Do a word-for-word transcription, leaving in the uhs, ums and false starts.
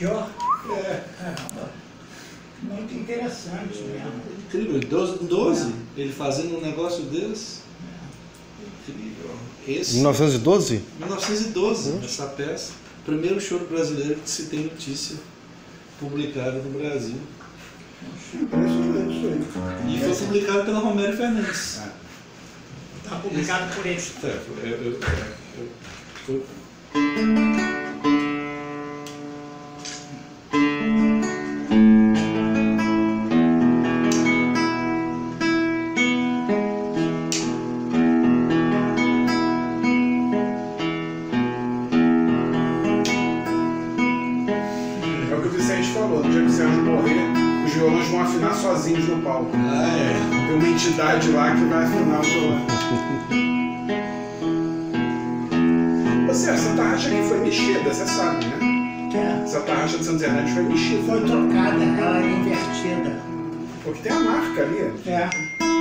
aqui, ó. É. É, muito interessante mesmo. Incrível, doze, doze ele fazendo um negócio desse. Incrível. Esse, mil novecentos e doze? mil novecentos e doze, hum. essa peça. Primeiro choro brasileiro que se tem notícia publicada no Brasil. Impressionante isso aí. E foi publicado pela Romério Fernandes. Está publicado esse, por eles. É, eu, eu, eu, eu, foi... É o que o Vicente falou, no dia que o Sérgio morrer, os violões vão afinar sozinhos no palco. Ah, é. Tem uma entidade lá que vai afinar o violão. Você, essa tarraxa aqui foi mexida, você sabe, né? É. Essa tarraxa de Santos Hernandes foi mexida. Foi trocada, ela é invertida. Porque tem a marca ali. É.